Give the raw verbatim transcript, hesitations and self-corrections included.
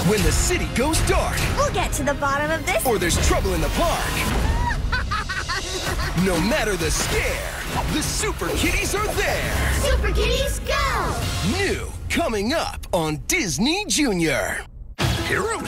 When the city goes dark. We'll get to the bottom of this. Or there's trouble in the park. No matter the scare, the Superkitties are there. Superkitties, go! New, coming up on Disney Junior. Hero